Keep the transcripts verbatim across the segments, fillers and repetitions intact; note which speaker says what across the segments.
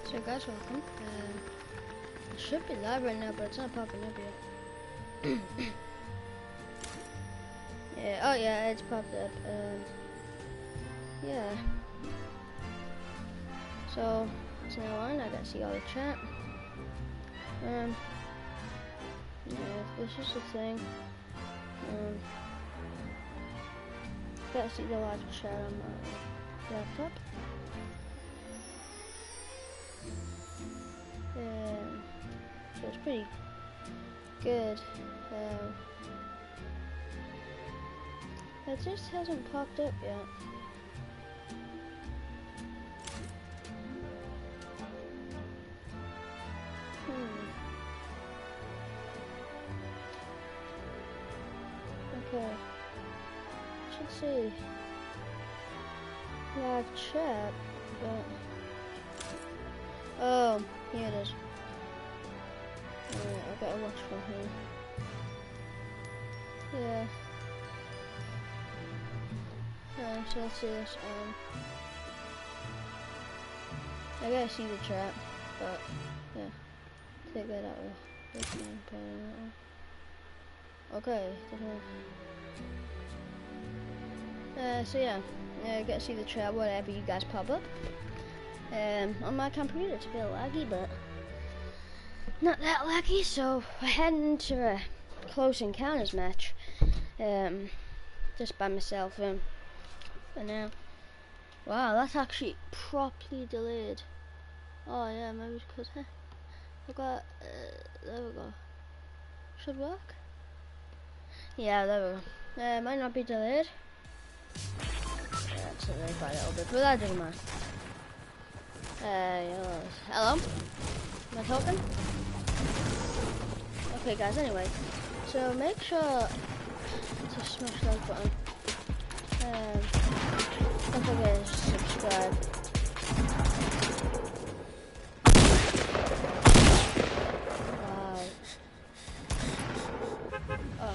Speaker 1: So guys, welcome. Um, it should be live right now, but it's not popping up yet. Yeah. Oh yeah, it's popped up. Um, yeah. So it's now on. I got to see all the chat. Um. Yeah, this is the thing. Um. Got to see the live chat on my laptop. Um, so it's pretty good. Um, it just hasn't popped up yet. Hmm. Okay. Should see live chat, but oh, here it is. Alright, I gotta watch from here. Yeah. Uh, so let's see this. Um, I gotta see the chat, but yeah, take that out with this one, put it in that one. Okay. Uh, so yeah, I gotta see the chat. Whatever you guys pop up. Um, on my computer, it's a bit laggy, but not that laggy. So we're heading into a close encounters match. Um, just by myself. Um, for now. Wow, that's actually properly delayed. Oh yeah, maybe it's because huh, I've got. Uh, there we go. Should work. Yeah, there we go. Uh, might not be delayed. Yeah, it's delayed by a little bit, but that doesn't matter. Uh, yes. Hello? Am I talking? Okay, guys. Anyway, so make sure to smash that button. Um, don't forget to subscribe. Wow. Oh.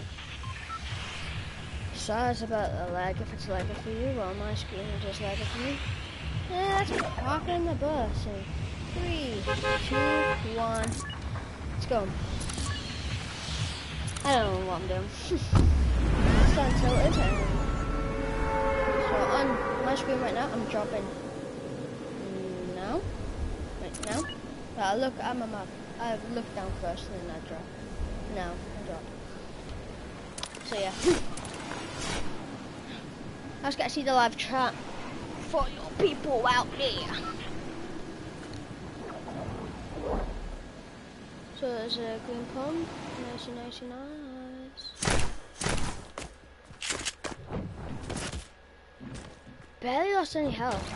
Speaker 1: Sorry about the lag if it's lagging for you. Well, my screen is just lagging for me. Yeah, that's parking the bus. In three, two, one. Let's go. I don't know what I'm doing. It's not tilted. So on my screen right now, I'm dropping. No. Wait, no. I look at my map. I look down first, and then I drop. No, I drop. So yeah. I just gotta see the live chat for your people out there. So there's a green pump. Nice, nice, nice. Barely lost any health.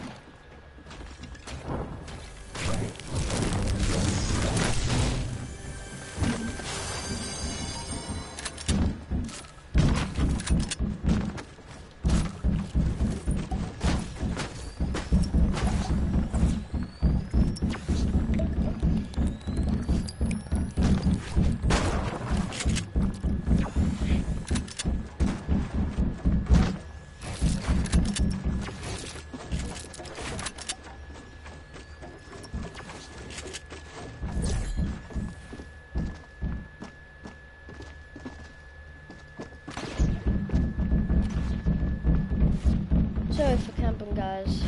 Speaker 1: Sorry for camping, guys.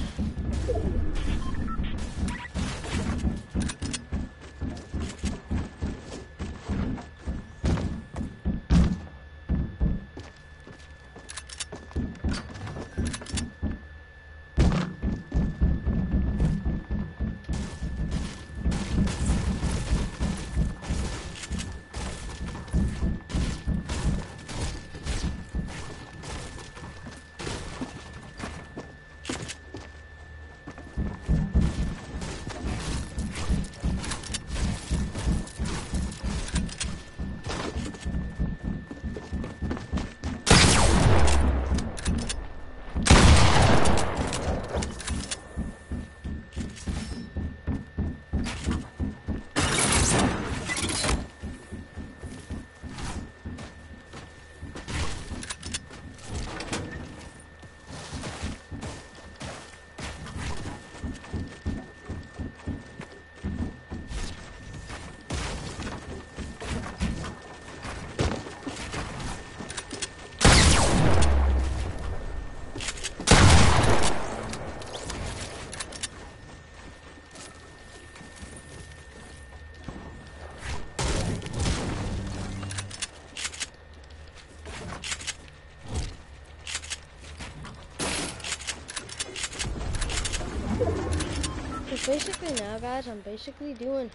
Speaker 1: basically now, guys, I'm basically doing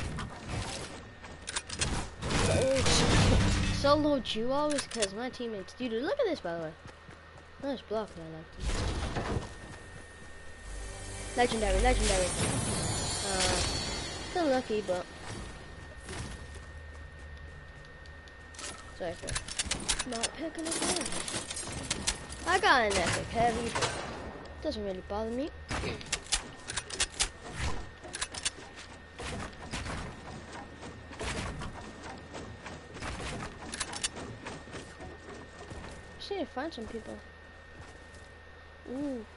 Speaker 1: oh, solo duos because my teammates. Dude, look at this, by the way. Nice block, I like this. Legendary, legendary. Uh, still lucky, but sorry for not picking it up. I got an epic heavy. Doesn't really bother me. Just need to find some people. Ooh.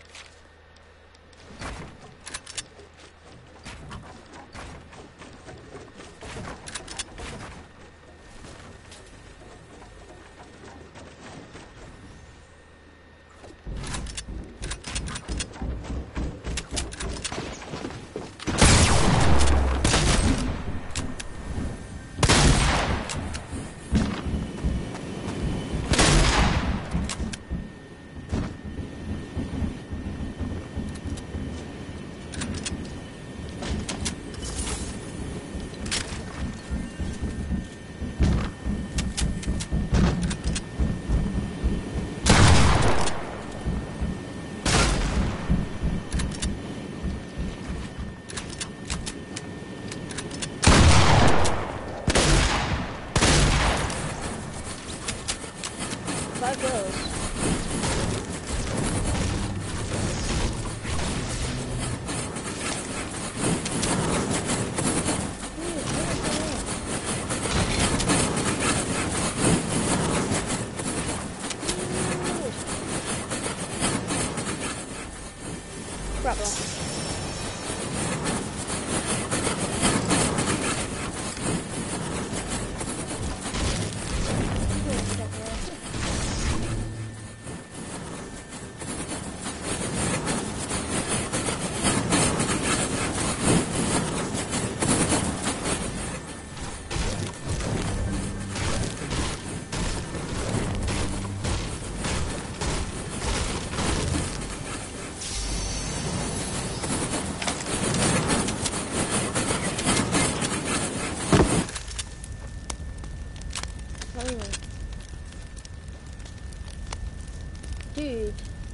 Speaker 1: Five goes. Dude.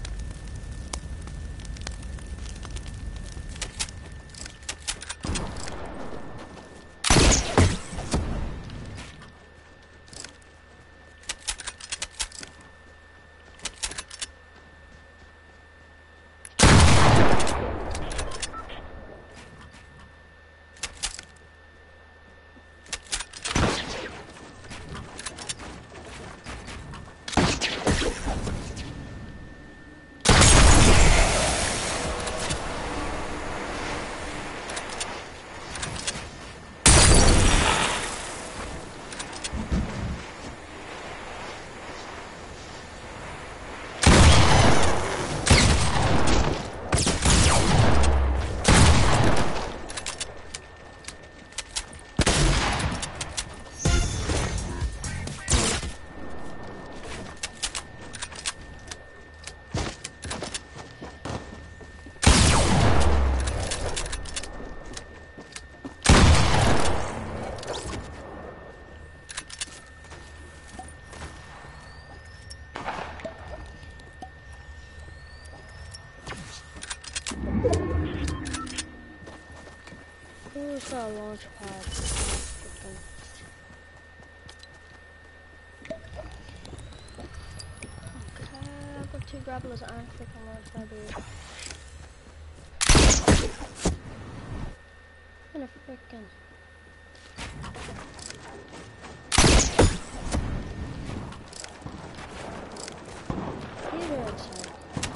Speaker 1: Who's got a launch pad? Okay, I've got two grapplers and freaking launch pad, dude. I'm gonna freaking. Peter inside.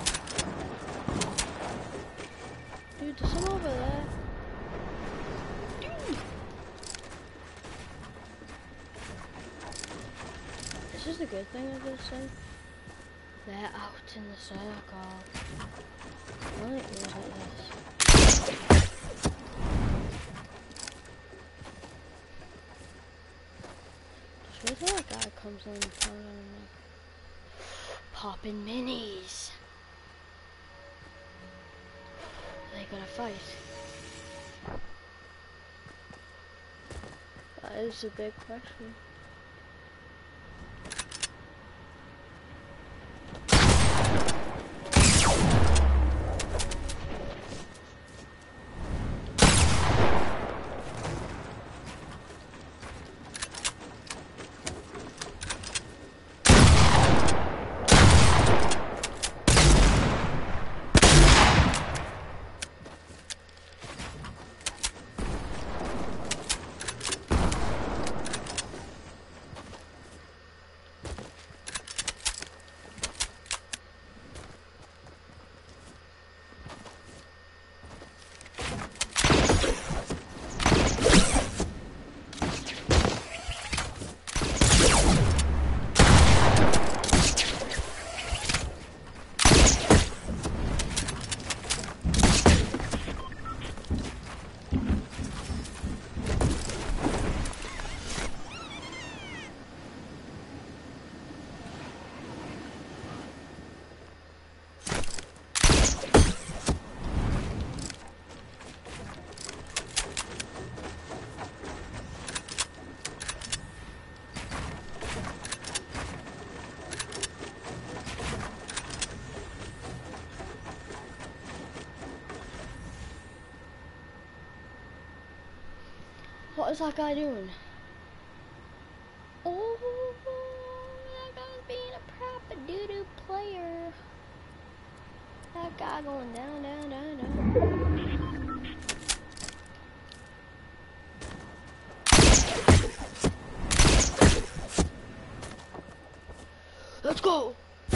Speaker 1: Dude, there's some over there. This is the good thing of this thing. They're out in the circle. I like things like this. Just wait till that guy comes in and comes on and like popping minis. Like gonna fight? That is a big question. What is that guy doing? Oh, that guy's being a proper doo-doo player. That guy going down, down, down, down. Let's go!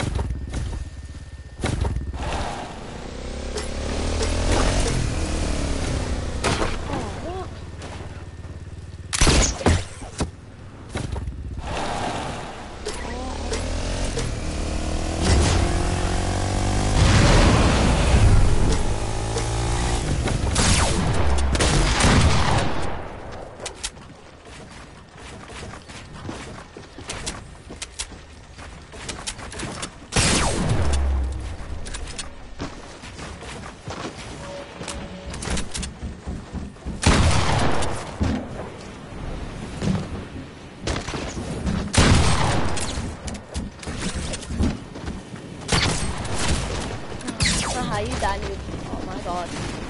Speaker 1: You died, dude. Oh my god.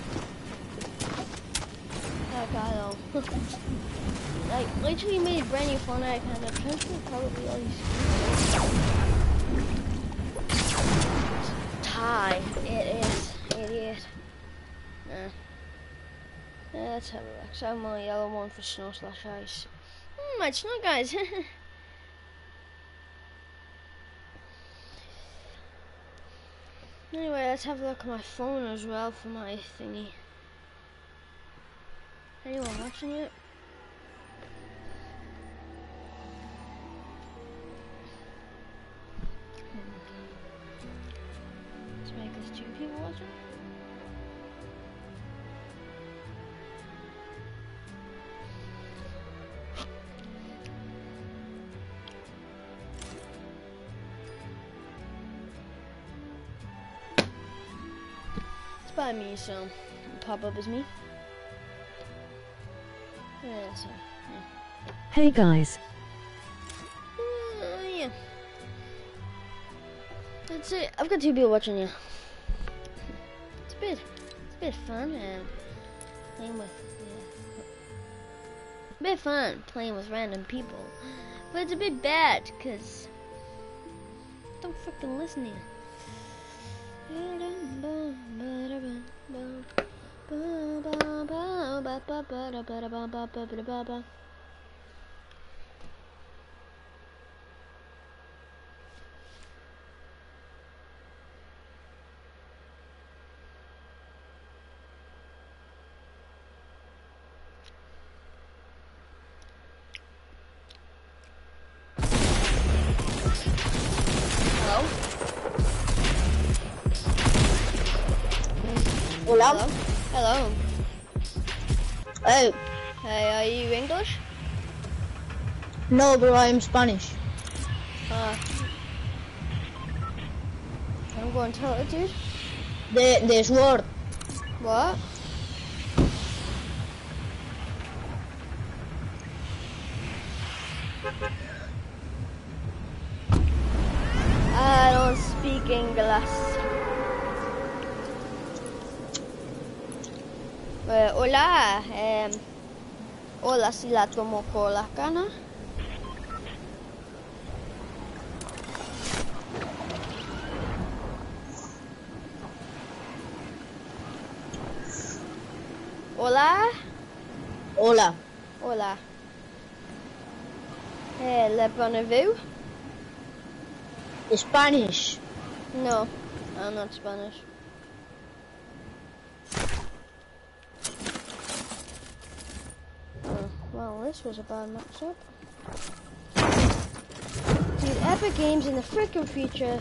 Speaker 1: That guy though. Like, literally made a brand new Fortnite kind of transfer probably all these tie. It is. Idiot. Nah. Yeah, let's have a look. So I'm on a yellow one for snow slash ice. Hmm, my snow guys. Anyway, let's have a look at my phone as well for my thingy. Anyone watching it? Let's make this two people watching. By me, so pop up as me. Yeah, so, yeah.
Speaker 2: Hey guys.
Speaker 1: Uh, yeah. That's it. I've got two people watching you. It's a bit, it's a bit fun and playing with, yeah. A bit fun playing with random people, but it's a bit bad because don't freaking listen to you.
Speaker 3: Hola.
Speaker 1: Hello.
Speaker 3: Hey.
Speaker 1: Hey, are you English?
Speaker 3: No, bro, I'm Spanish.
Speaker 1: Uh, I'm going to tell it, dude.
Speaker 3: The the sword.
Speaker 1: What? I don't speak English. Eh, hola, eh, hola, si la tomo con la cana. Hola.
Speaker 3: Hola.
Speaker 1: Hola. Eh, le prenez-vous?
Speaker 3: Spanish.
Speaker 1: No, I'm not Spanish. Oh, well, this was a bad matchup. Dude, Epic Games in the freaking future.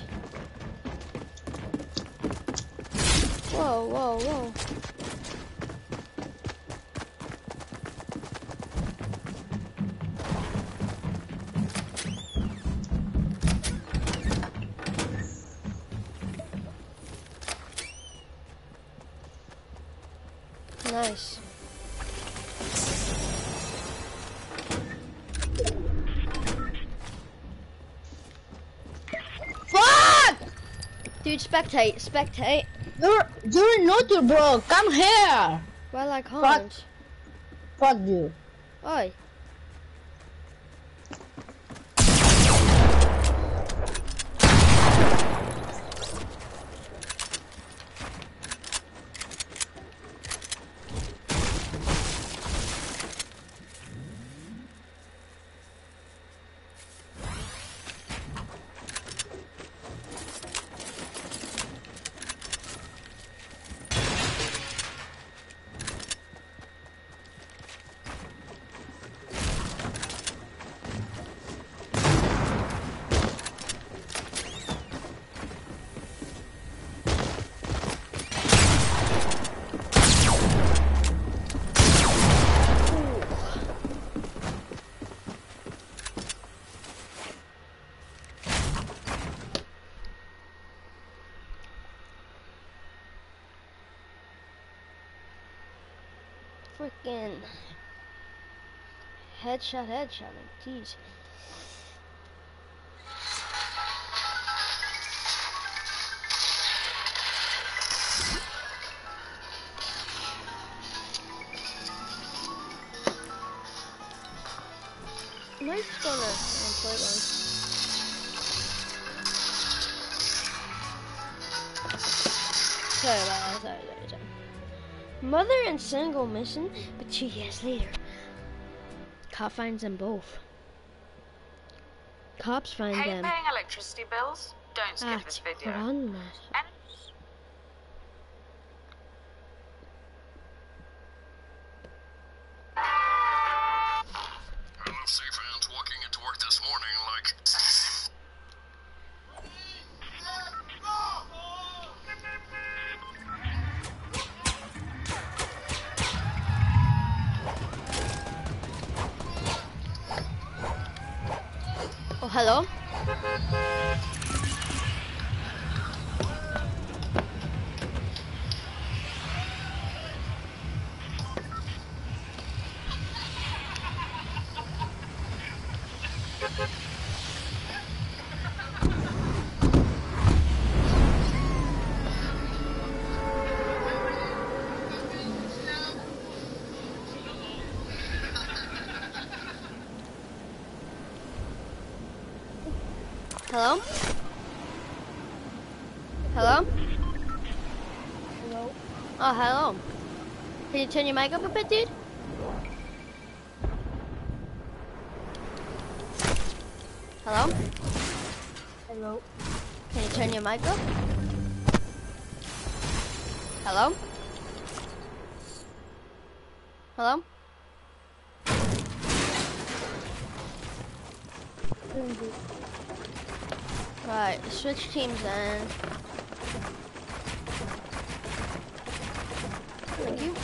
Speaker 1: Whoa, whoa, whoa. Nice.
Speaker 3: Fuck!
Speaker 1: Dude, spectate, spectate.
Speaker 3: You're you're naughty, bro. Come here.
Speaker 1: Well, I can't.
Speaker 3: Fuck you.
Speaker 1: Oi. Freaking headshot, headshot, like, jeez. I might just gonna um, play one. Sorry about that, sorry, sorry, sorry. Mother and son go missing, but two years later, cop finds them both. Cops find
Speaker 2: Hate
Speaker 1: them.
Speaker 2: paying electricity bills? Don't skip
Speaker 1: at
Speaker 2: this video.
Speaker 1: Grandma's.
Speaker 2: And
Speaker 4: I don't see fans walking into work this morning like...
Speaker 1: Oh, hello? Hello? Hello?
Speaker 3: Hello.
Speaker 1: Oh, hello. Can you turn your mic up a bit, dude? Hello?
Speaker 3: Hello.
Speaker 1: Can you turn your mic up? Hello? Hello? Right, switch teams then. Thank you.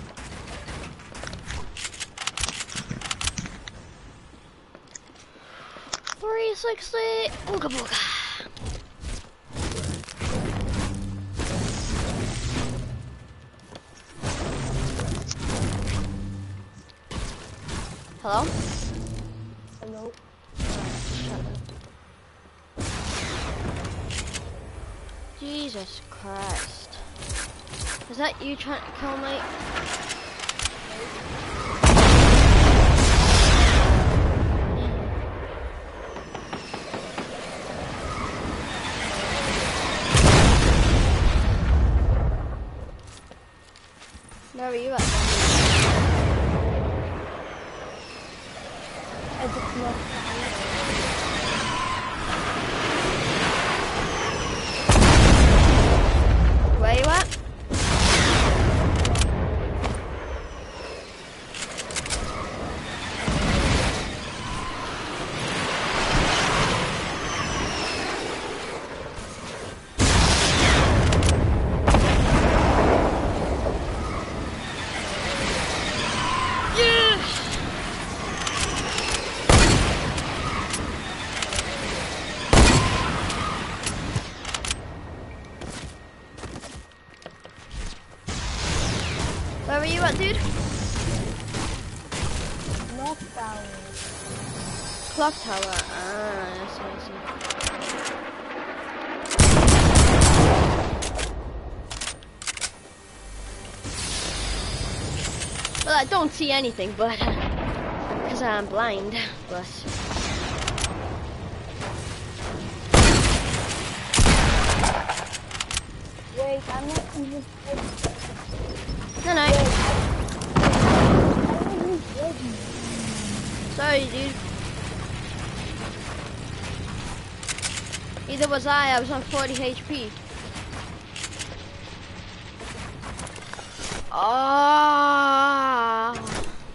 Speaker 1: three sixty, ooga booga. Hello?
Speaker 3: Hello.
Speaker 1: Jesus Christ. Is that you trying to kill me? Where are you at?
Speaker 3: I just love
Speaker 1: Where you at? Where are you at, dude?
Speaker 3: Clock tower.
Speaker 1: Clock tower. Ah, I see, I see. Well, I don't see anything, but because I'm blind. But
Speaker 3: Wait, I'm not even.
Speaker 1: no, no.
Speaker 3: I don't use ready.
Speaker 1: Sorry, dude. Either was I. I was on forty H P. Ah.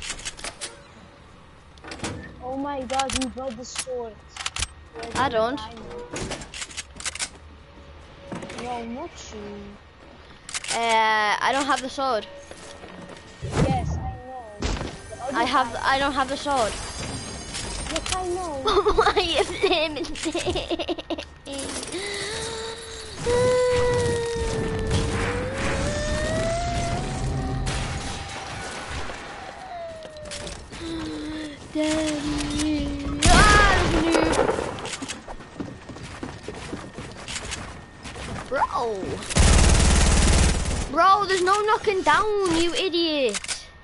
Speaker 3: Oh my god, you got the sword. Where's
Speaker 1: I
Speaker 3: the
Speaker 1: don't.
Speaker 3: diamond? No, not you.
Speaker 1: Uh, I don't have the sword.
Speaker 3: Yes, I know. The other
Speaker 1: I have.
Speaker 3: guy-
Speaker 1: I don't have the sword.
Speaker 3: Yes, I know.
Speaker 1: Why are you blaming Daddy. Ah, noob. Bro. Bro, there's no knocking down, you idiot.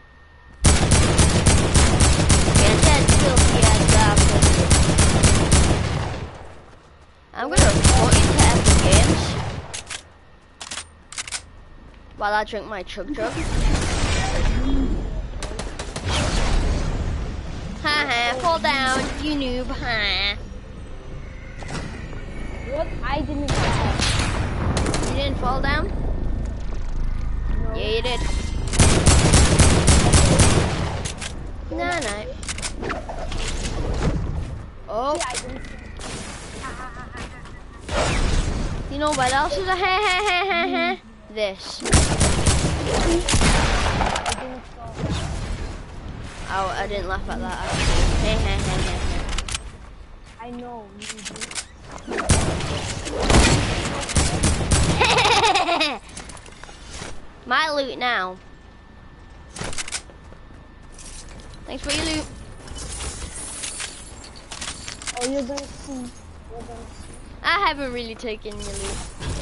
Speaker 1: Get that filthy ass up. I'm gonna report you to Epic Games while I drink my chug chug. Ha ha, fall down, you noob, ha.
Speaker 3: What? I didn't die.
Speaker 1: You didn't fall down?
Speaker 3: No.
Speaker 1: Yeah, you did. No, no. Oh,
Speaker 3: Yeah, I didn't.
Speaker 1: you know what else is a ha ha ha ha ha? This.
Speaker 3: I didn't fall.
Speaker 1: Oh, I didn't laugh at that actually. Ha ha ha ha
Speaker 3: I know you do.
Speaker 1: ha. My loot now. Thanks for your loot.
Speaker 3: Oh, you're gonna see. You're gonna see.
Speaker 1: I haven't really taken your loot.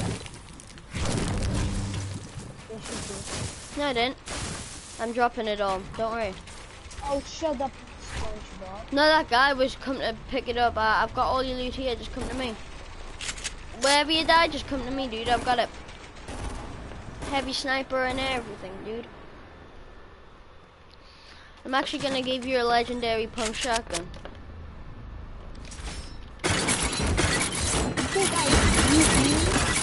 Speaker 3: Yes, you do.
Speaker 1: No, I didn't. I'm dropping it all. Don't worry.
Speaker 3: Oh, shut up, SpongeBob.
Speaker 1: No, that guy was coming to pick it up. I, I've got all your loot here. Just come to me. Wherever you die, just come to me, dude. I've got it. Heavy sniper and everything, dude. I'm actually gonna give you a legendary pump shotgun.
Speaker 3: You think I beat you?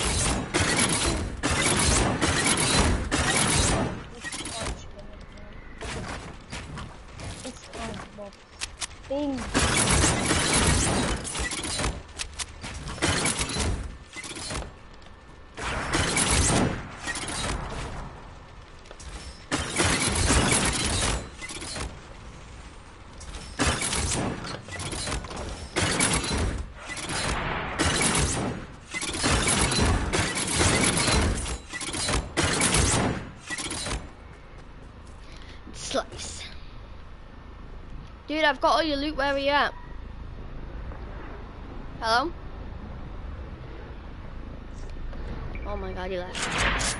Speaker 3: It's SpongeBob. Thing.
Speaker 1: Dude, I've got all your loot. Where are you at? Hello? Oh my god, he left.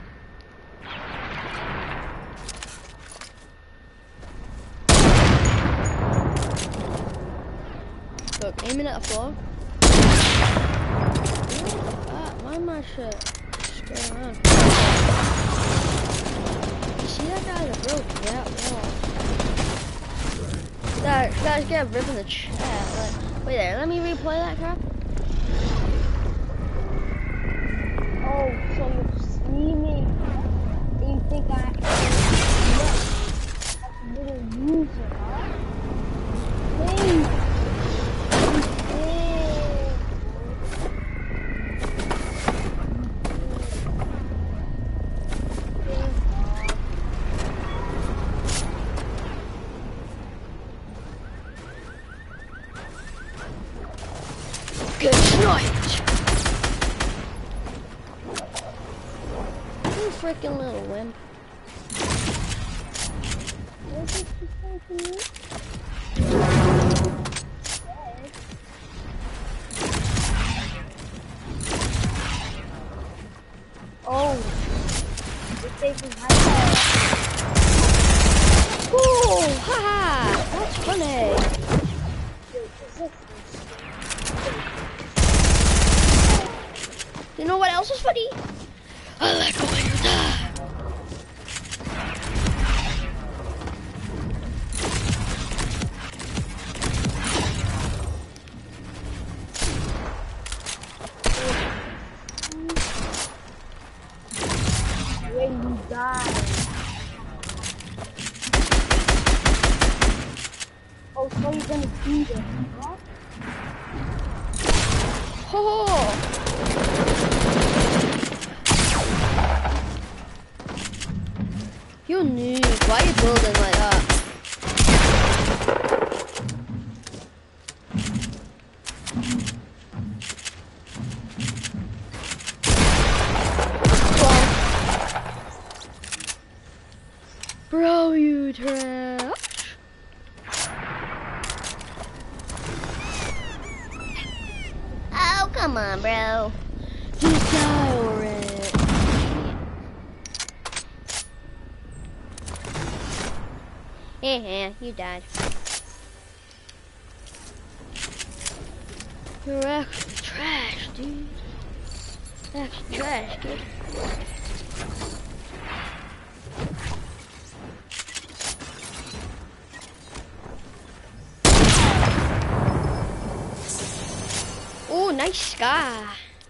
Speaker 1: Look, aiming at the floor. Ah, why am I shit? Just going around. You see that guy that broke that wall? That guy's getting ripped in the chat. Like, wait there, let me replay that crap.
Speaker 3: Oh, so you're streaming. And you think I That's a little loser, huh? Hey!
Speaker 1: Good night! You freaking little wimp.
Speaker 3: Oh, you're taking high fire.
Speaker 1: Cool! Haha! That's funny! You know what else is funny? I like it when you die.
Speaker 3: When you die. Oh, so you're gonna do this, huh?
Speaker 1: Oh! You noob, why are you building like that? Bro, you trash. Oh, come on, bro. Just die already. Yeah, you died. You're actually trash, dude. Actually trash, kid. Oh, nice sky.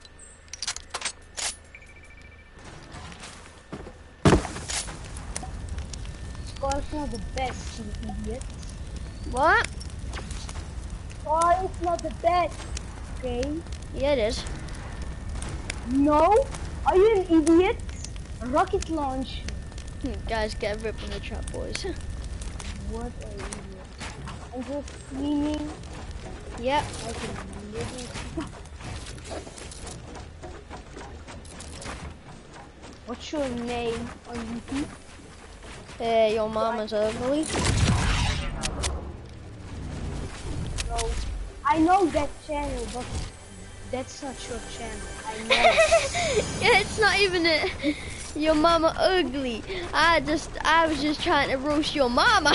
Speaker 3: Scar's not the best, you idiot.
Speaker 1: What?
Speaker 3: Scar is not the best, okay?
Speaker 1: Yeah, it is.
Speaker 3: No? Are you an idiot? Rocket launch.
Speaker 1: You guys get ripped in the trap, boys.
Speaker 3: What an idiot. I'm just screaming.
Speaker 1: Yep.
Speaker 3: Like a little... What's your name on YouTube?
Speaker 1: Uh, your mama's ugly.
Speaker 3: No, I know that channel, but that's not your channel. I know.
Speaker 1: Yeah, it's not even it. Your mama ugly. I just, I was just trying to roast your mama.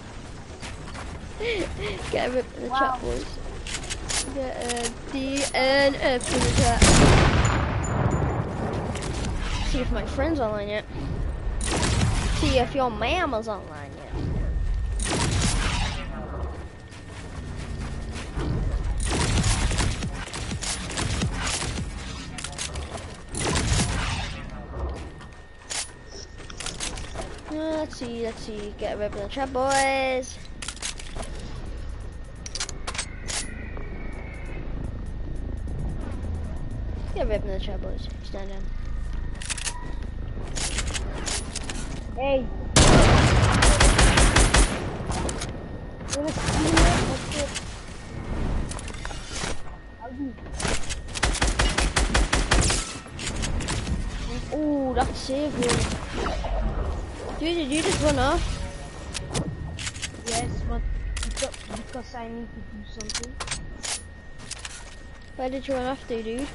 Speaker 1: Get ripped in the
Speaker 3: Wow.
Speaker 1: chat, boys. Get a D N F in the chat. See if my friend's online yet. See if your mama's online yet. Uh, let's see, let's see. Get ripped in the chat, boys. Get ripped in the chat, boys. Stand down.
Speaker 3: Hey. You're a streamer? What's it? How do you...
Speaker 1: Oh, that's saved me. Dude, did you just run off?
Speaker 3: Yes, but because I need to do something.
Speaker 1: Where did you run off to, dude?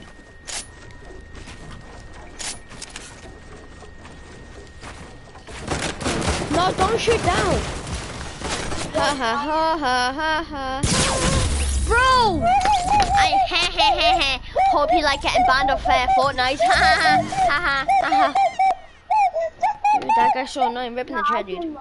Speaker 1: No, don't shoot down! Ha ha ha ha ha ha. Bro! I he he he he. Hope you like getting banned off uh, Fortnite. Ha ha ha ha ha ha. Dude, that guy's so annoying, ripping the tread, dude.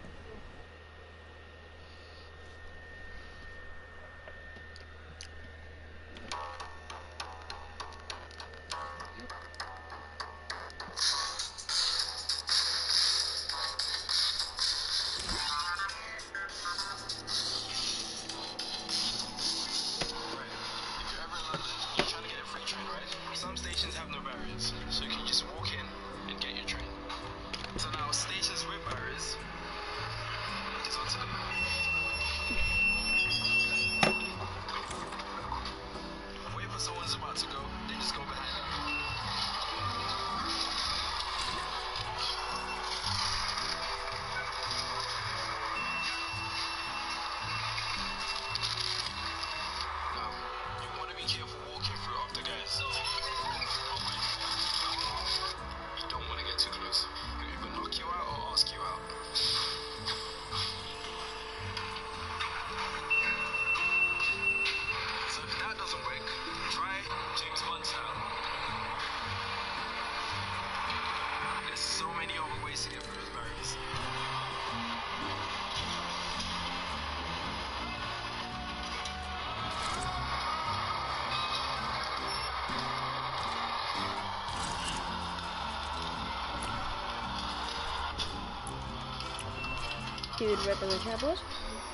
Speaker 1: Dude, ripping the chat, boys.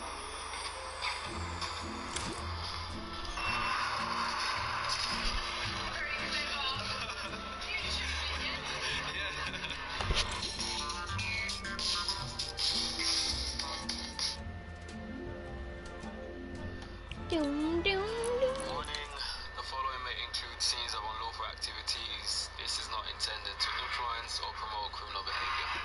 Speaker 1: Doom, doom, doom.
Speaker 4: Warning. The following may include scenes of unlawful activities. This is not intended to influence or promote criminal behavior.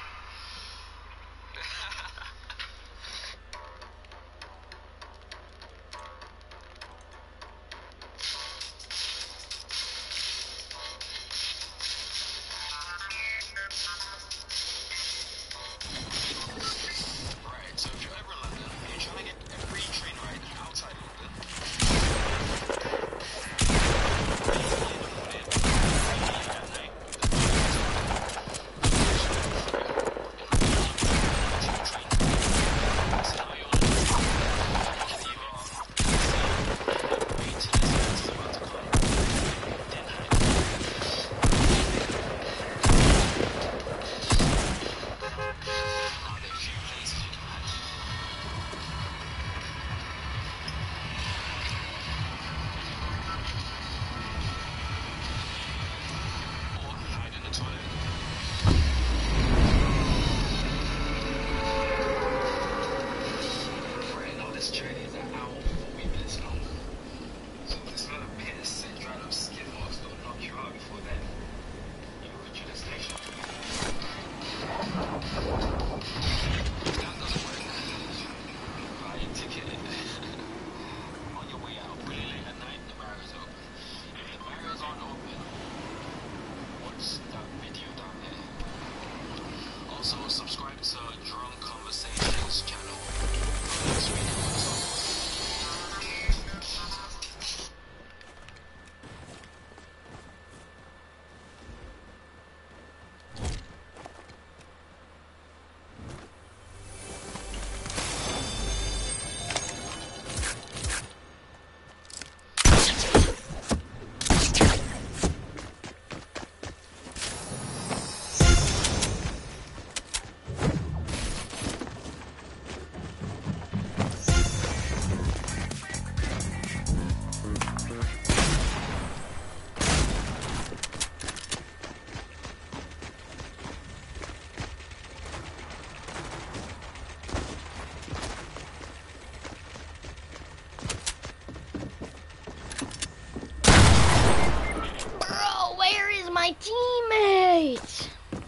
Speaker 1: My teammate!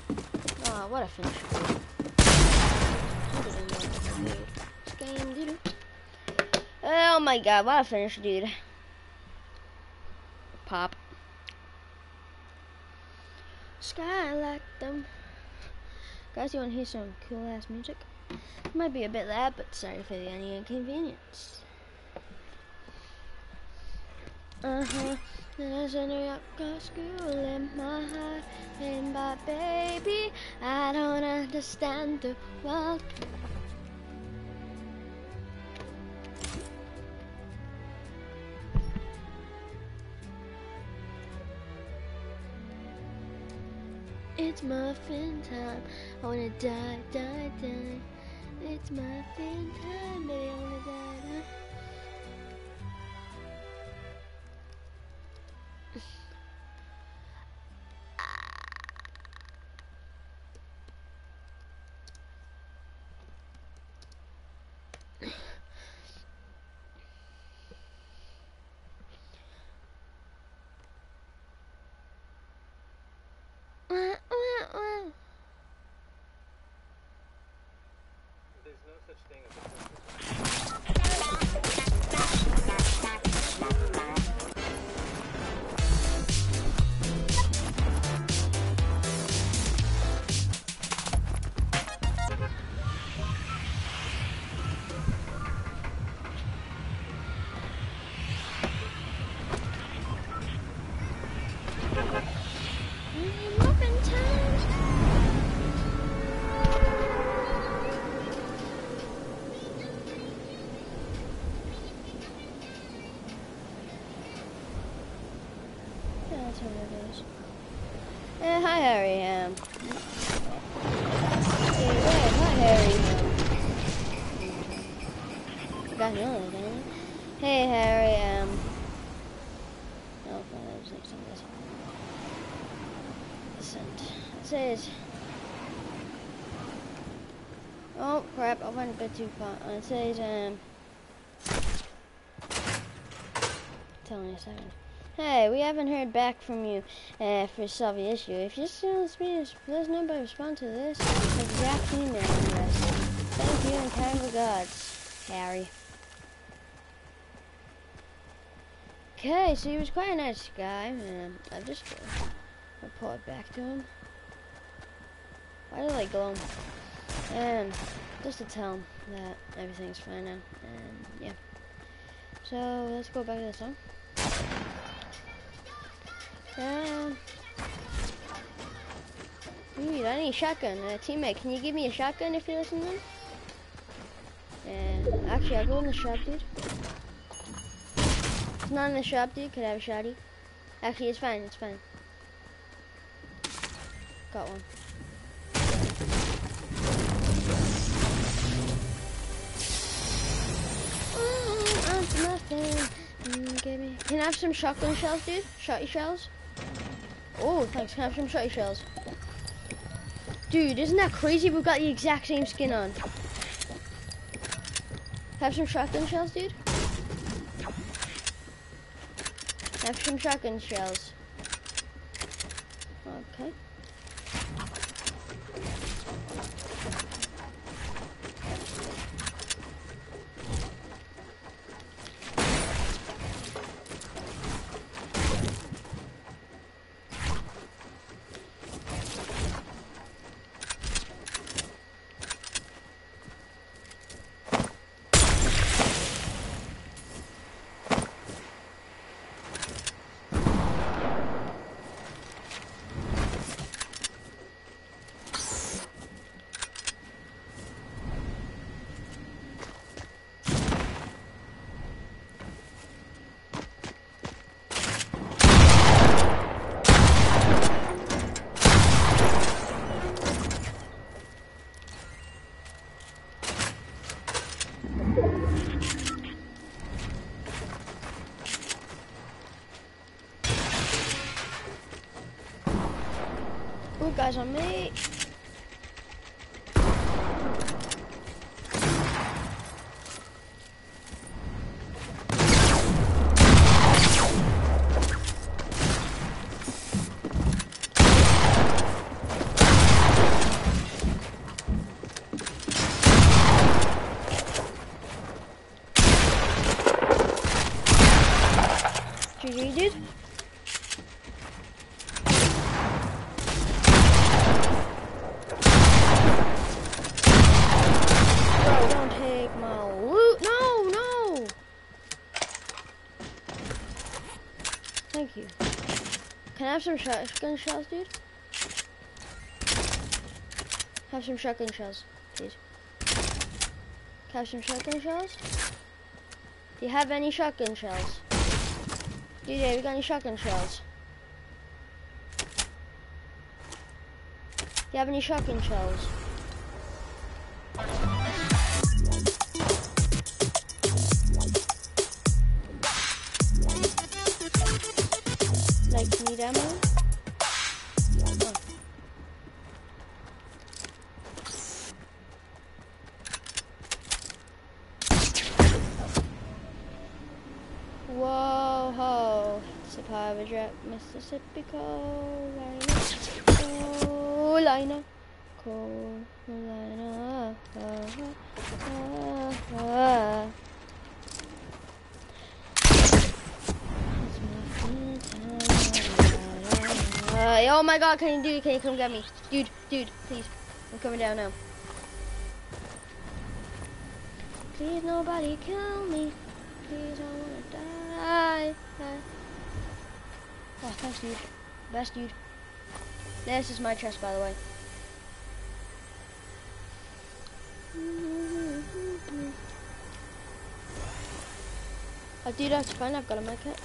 Speaker 1: Oh, what a finish. This game, dude. my god, what a finish, dude. Pop. Sky like them. Guys, you want to hear some cool ass music? It might be a bit loud, but sorry for any inconvenience. Uh-huh. There's a New York school in my heart, and my baby, I don't understand the world. It's muffin time, I wanna die, die, die. It's muffin time, baby, I wanna die, die.
Speaker 4: There's no such thing as a
Speaker 1: Muffin time. That's what it is. Eh, hi Harry, um. Hey, yeah, hi Harry. You guys know that, don't you? Hey Harry, um. Oh, no, that was next on this. Sent. It says. Oh crap! I went a bit too far. Uh, It says, um. Tell me a second. Hey, we haven't heard back from you uh, for solve the issue. If you're still in speed, let us know by respond to this exact email address. Thank you and kind regards, Harry. Okay, so he was quite a nice guy, and I just uh, report back to him. Why did I glow? And just to tell him that everything's fine now, and yeah. So let's go back to the song. Um, dude, I need a shotgun. Uh, teammate, can you give me a shotgun if you're listening? And uh, actually, I'll go in the shop, dude. It's not in the shop, dude. Could I have a shotty? Actually, it's fine. It's fine. Got one. Oh, I'm nothing. Mm, give me. Can I have some shotgun shells, dude? Shotty shells? Oh, thanks. Can I have some shotty shells? Dude, isn't that crazy? We've got the exact same skin on. Have some shotgun shells, dude? Have some shotgun shells. Okay. Ooh, guys on me. have some shotgun shells, dude? Have some shotgun shells, please. Have some shotgun shells? Do you have any shotgun shells? D J, we got any shotgun shells? Do you have any shotgun shells? Like, need ammo? Oh. Whoa ho! It's a pirate jet, Mississippi Carolina, Carolina, Carolina. Ah, ah, ah. Uh, oh my god, can you do, can you come get me? Dude, dude, please. I'm coming down now. Please nobody kill me. Please, I wanna die. Oh, thanks, dude. Best dude. This is my chest, by the way. Oh, dude, that's fine. I've got a medkit.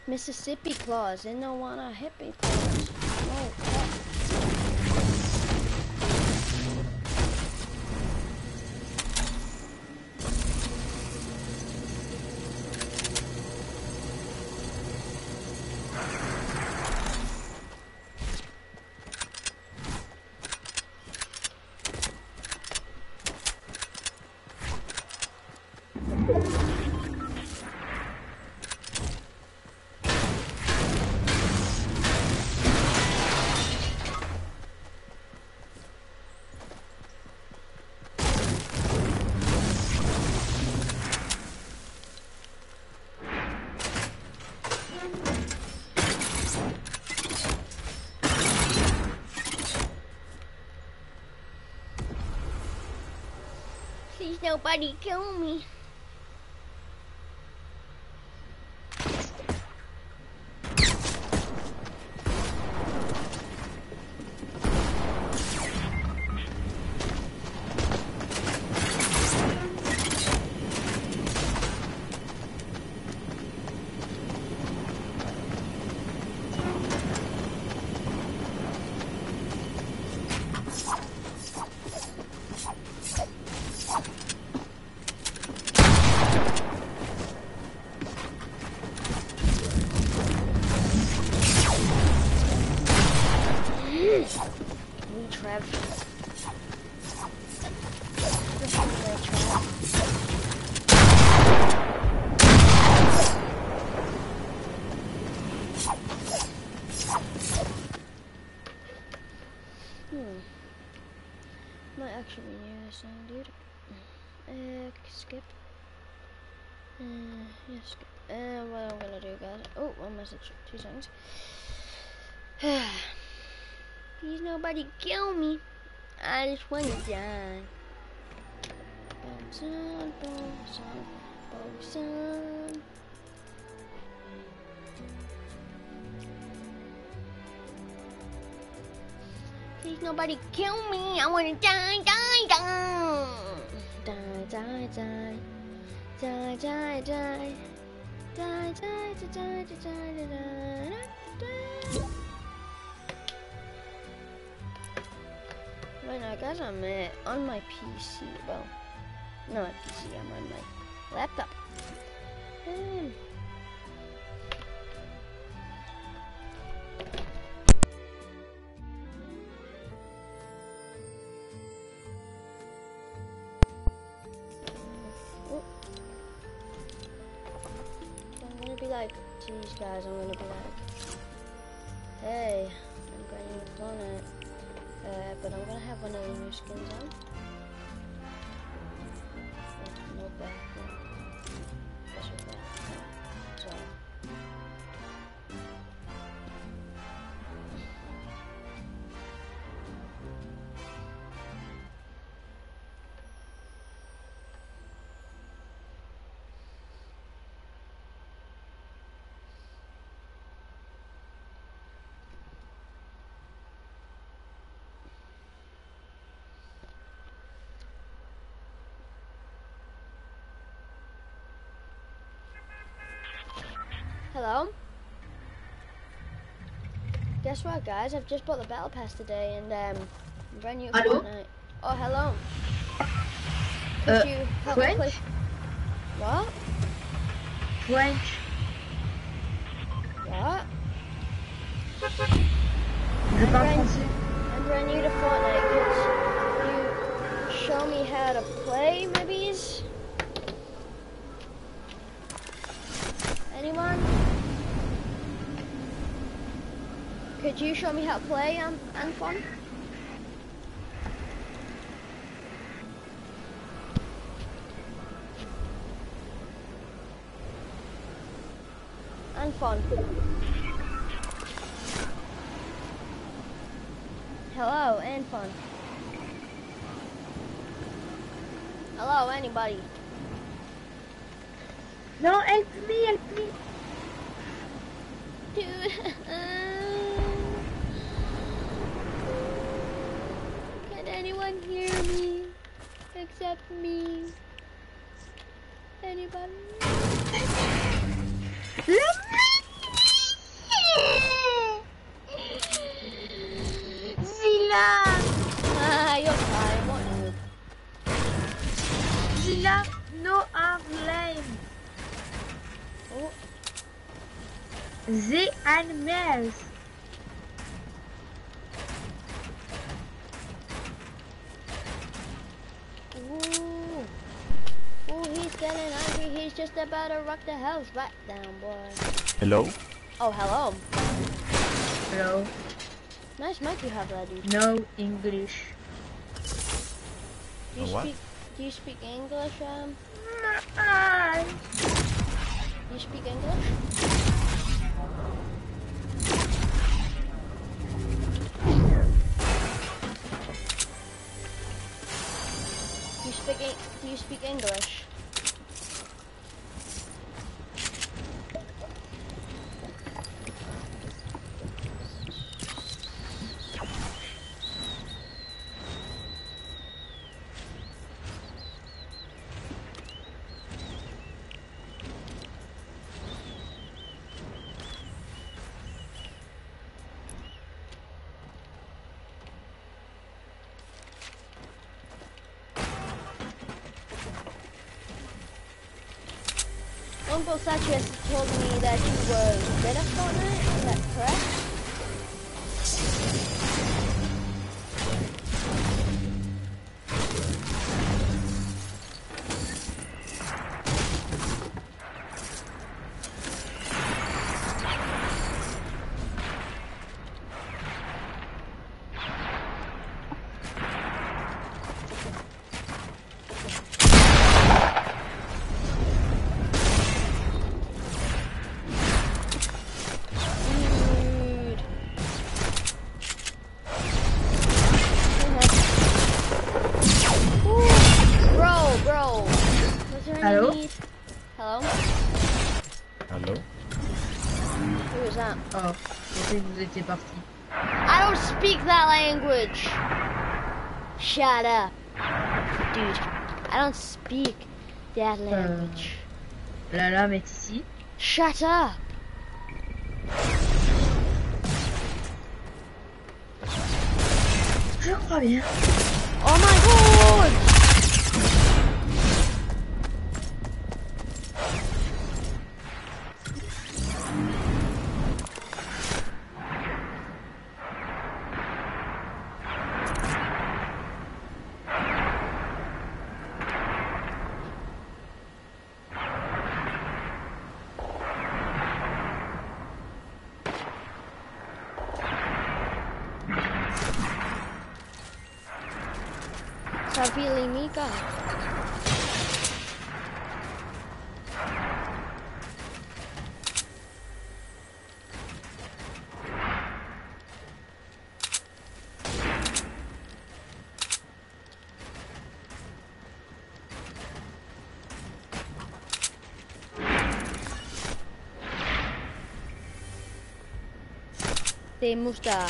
Speaker 1: Mississippi claws. They don't want a hippie claws. No. Please nobody kill me. Dude. Uh, skip. Uh, yeah, skip. Uh, what I'm gonna do, guys. Oh, one message. Two seconds. Please, nobody kill me. I just wanna die. Bosun, bosun, bosun. Please, nobody kill me. I wanna die, die, die. Die, die, die. Die, die, die. Die, die, die, die, die, die, die, die. Right now, guys, I'm uh, on my P C. Well, not P C, I'm on my laptop. Um, be like to these guys, I'm gonna be like, hey, I'm going to planet, uh, but I'm gonna have one of the new skins on. Oh, no background. Guess what that? So. Hello? Guess what, guys? I've just bought the battle pass today, and um, brand new Fortnite. Oh, hello. Could
Speaker 5: uh,
Speaker 1: you help
Speaker 5: French?
Speaker 1: me play? What?
Speaker 5: French.
Speaker 1: What?
Speaker 5: Je
Speaker 1: I'm
Speaker 5: parle
Speaker 1: brand,
Speaker 5: français.
Speaker 1: I'm brand new to Fortnite. Could you show me how to play, maybe? Anyone? Could you show me how to play, um, Anfon? Anfon. Hello, Anfon. Hello, anybody?
Speaker 5: No, help me, help me.
Speaker 1: Dude. Can anyone hear me? Except me. Anybody?
Speaker 5: Help me. The animals.
Speaker 1: Ooh. Ooh, he's getting angry. He's just about to rock the house back down, boy.
Speaker 6: Hello?
Speaker 1: Oh, hello.
Speaker 5: Hello.
Speaker 1: Nice mic you have there, dude.
Speaker 5: No English.
Speaker 1: Do you
Speaker 6: A what?
Speaker 1: speak? Do you speak English? Um,
Speaker 5: Ah,
Speaker 1: do you speak English? Do you speak? Eng- Do you speak English? Uncle Sachias told me that you were good at Fortnite, is that correct? Dude. Ooh, bro, bro. Was there any
Speaker 5: Hello?
Speaker 1: need? Hello?
Speaker 6: Hello?
Speaker 1: Who was that?
Speaker 5: oh, je pensais que vous étiez parti.
Speaker 1: I don't speak that language. Shut up. Dude, I don't speak that language.
Speaker 5: La lame est ici.
Speaker 1: Shut up.
Speaker 5: Je crois bien.
Speaker 1: Oh my god. Sabili Mika. Te musta.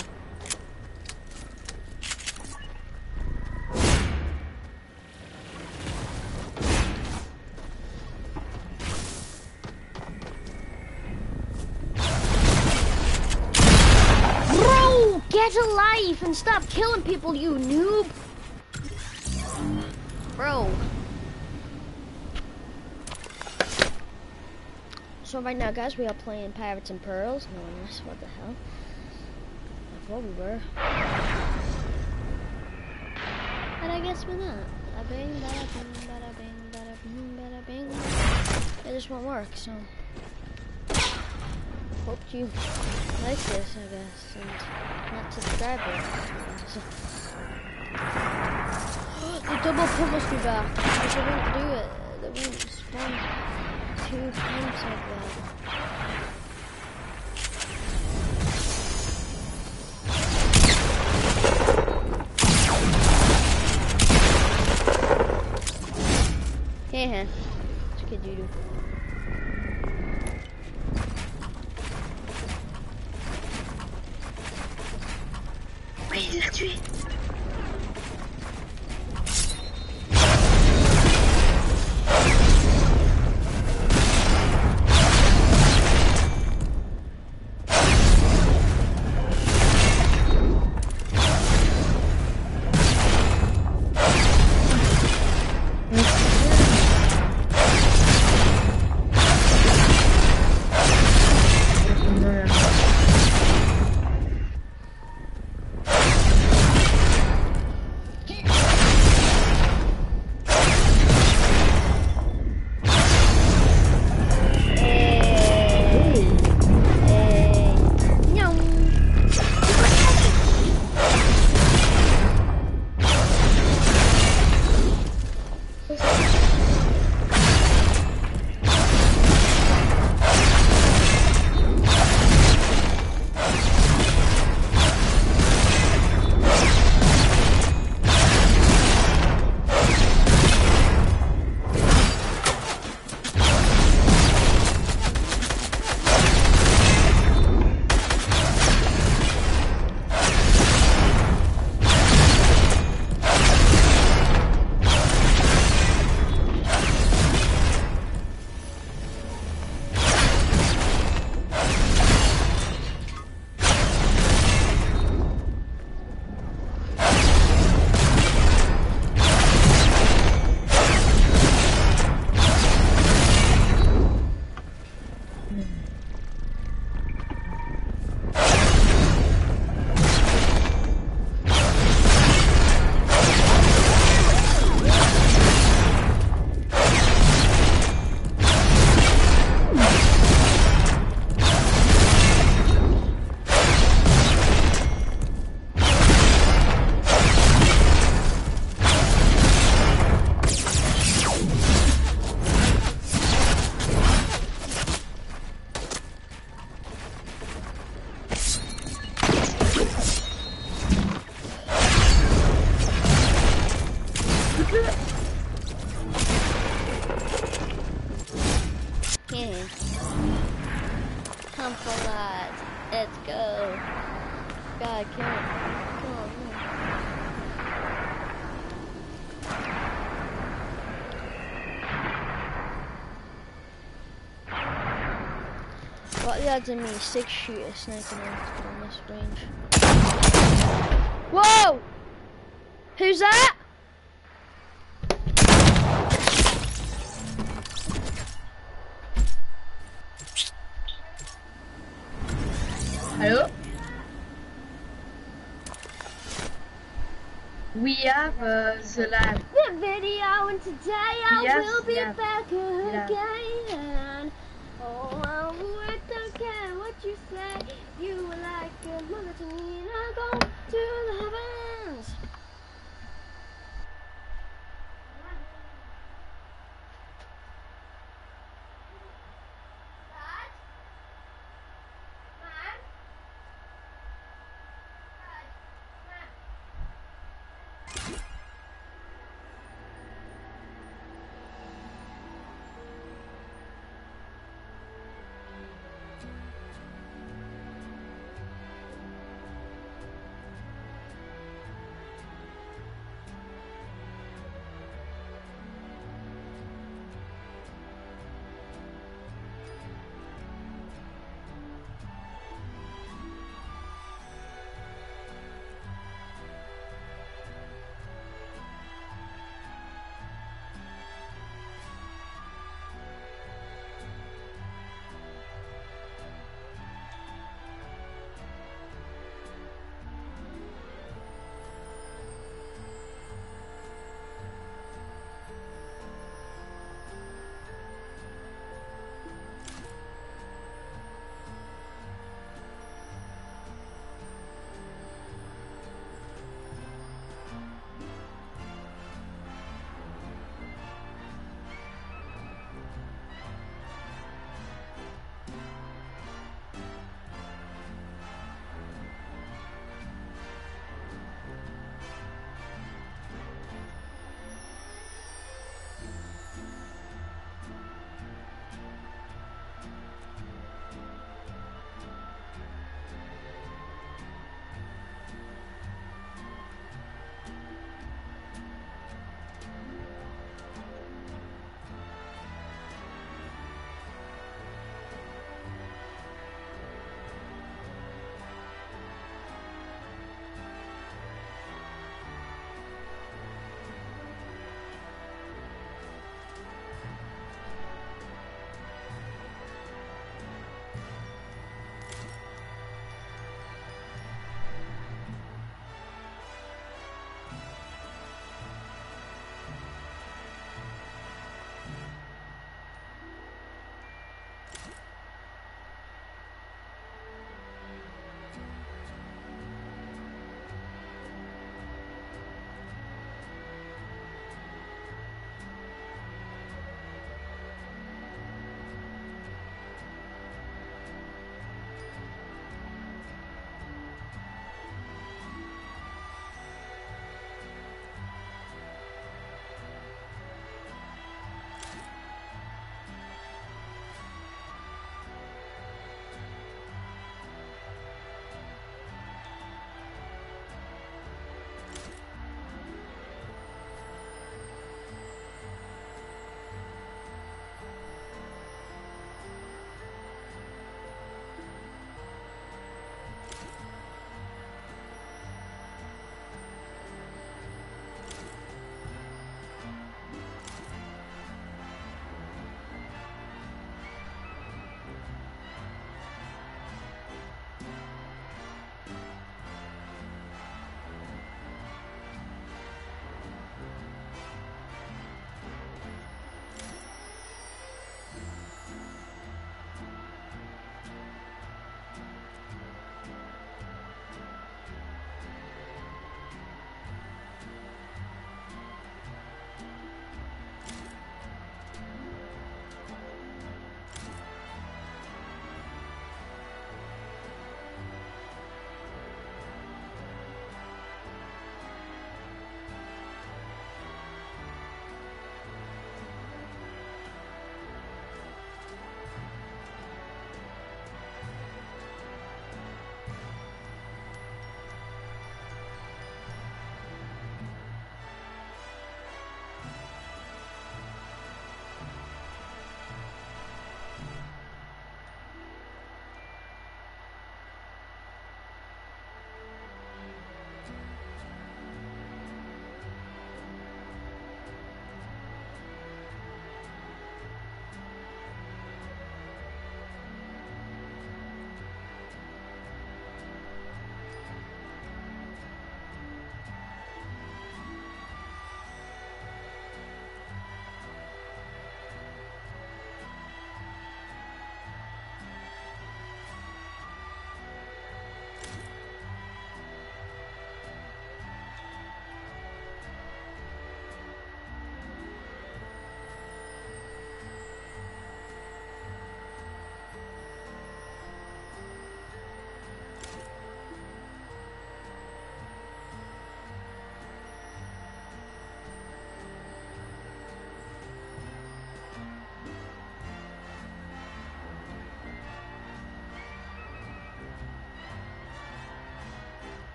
Speaker 1: Bro, get a life and stop killing people, you noob. Bro. So right now, guys, we are playing Pirates and Pearls. No, that's what the hell. I thought we were. And I guess we're not. Bada bing, bada bing, bada bing, bada bing, bada bing. It just won't work, so. Hope you like this, I guess, and not subscribe it. So. The double pump must be back. If I didn't do it, that wouldn't spawn two pumps like that. Heh, it's good doo-doo.
Speaker 5: Oui, il l'a tué. Shoot-le.
Speaker 1: Yeah. Come for that. Let's go. God, kill him. Come on, man. What the odds of me six shooter sniping on this range? Whoa! Who's that?
Speaker 5: Hello? We have uh, the lab.
Speaker 1: The video, and today I
Speaker 5: Yes,
Speaker 1: will be
Speaker 5: yeah.
Speaker 1: back
Speaker 5: Yeah.
Speaker 1: again. Oh, I would don't care what you say. You were like a mother to me, and I go to the heavens.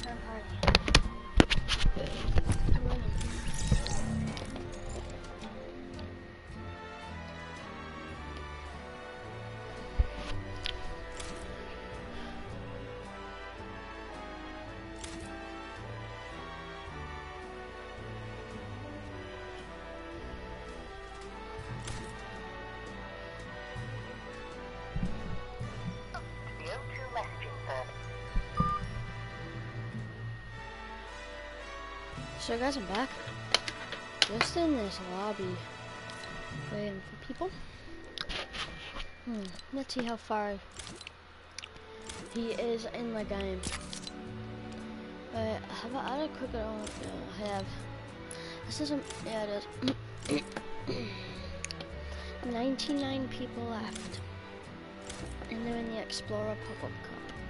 Speaker 1: So guys, I'm back. Just in this lobby, waiting for people. Hmm. Let's see how far he is in the game. Uh, have I added cricket on? Yeah, I have. This isn't. Yeah, it is. ninety-nine people left, and they're in the Explorer pop-up car.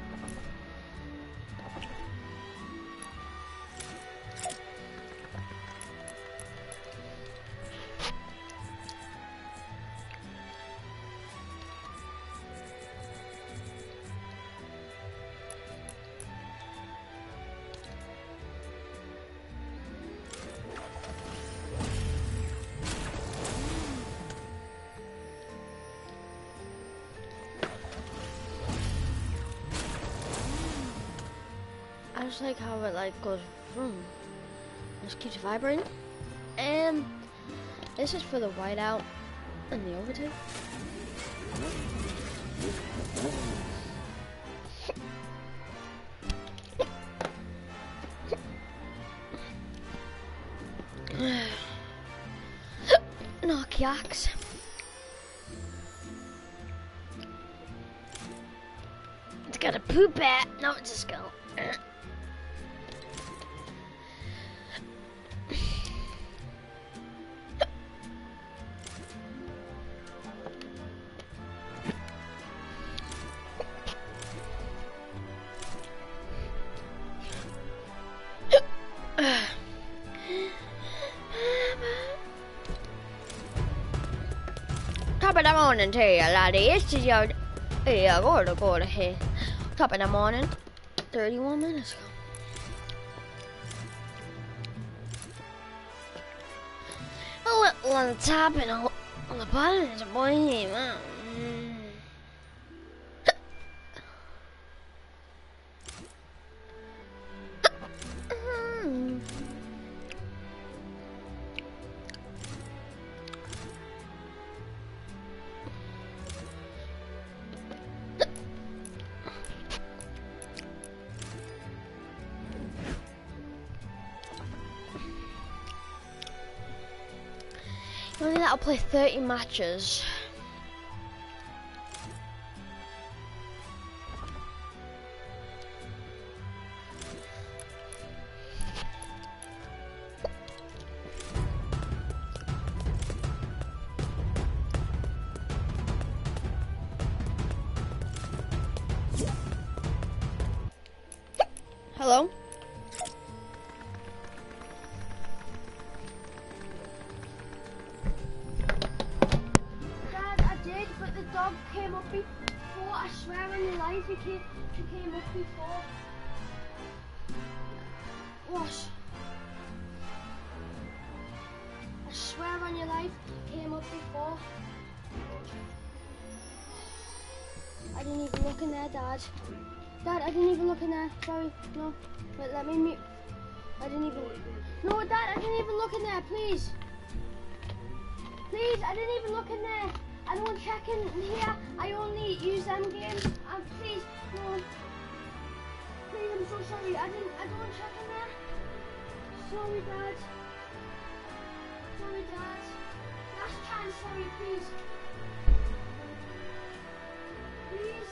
Speaker 1: I just like how it like goes vroom. Just keeps vibrating. And this is for the whiteout and the overtake. Knock yaks. It's got a poop at. No, it's a skull. Top of the morning to you, laddie. This is your... Yeah, go to go to here. Top of the morning. thirty-one minutes ago. A little on the top and a, on the bottom is a boy man. Only that'll play thirty matches. Hello?
Speaker 3: Dog came up before, I swear on your life he came, he came up before. What? I swear on your life he came up before. I didn't even look in there, Dad. Dad, I didn't even look in there. Sorry, no. Wait, let me mute. I didn't even... No, Dad, I didn't even look in there, please. Please, I didn't even look in there. I don't check in here. I only use them games. Um, please, no. Please, I'm so sorry. I didn't. I don't check in there. Sorry, Dad. Sorry, Dad. Last chance. Sorry, please. Please.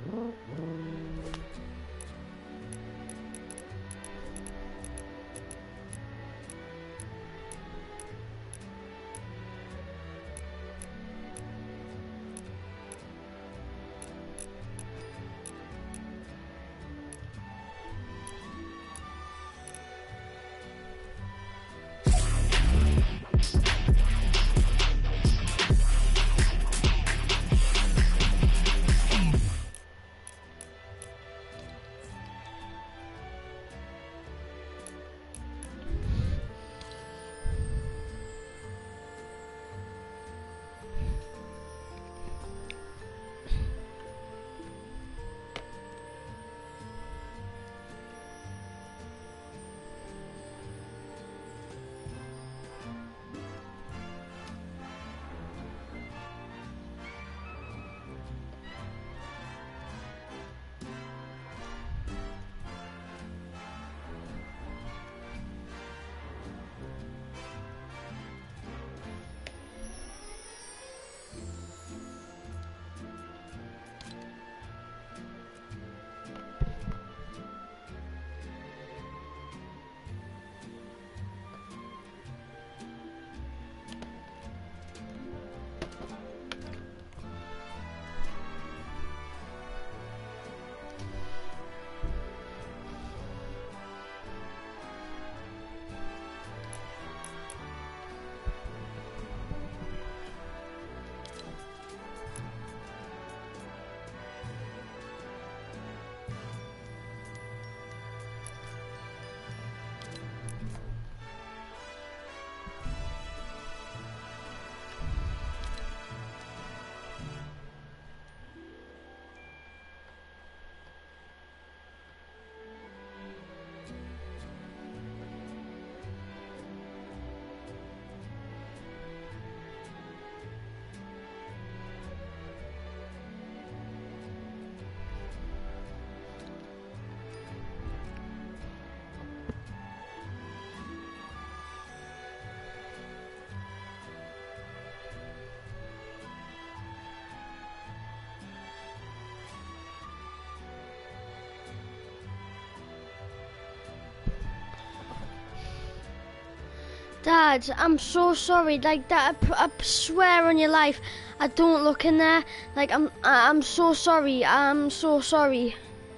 Speaker 1: Dad, I'm so sorry. Like that, I, p- I swear on your life, I don't look in there. Like I'm, I- I'm so sorry. I'm so sorry.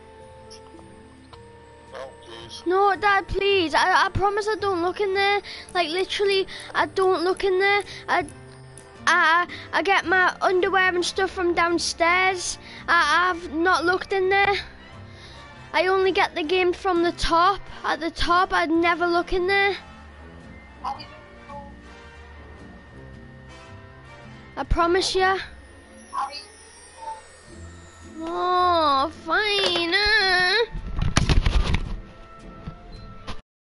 Speaker 7: No, please.
Speaker 1: No, Dad, please. I, I promise I don't look in there. Like literally, I don't look in there. I, I, I get my underwear and stuff from downstairs. I, I've not looked in there. I only get the game from the top. At the top, I'd never look in there. I promise you.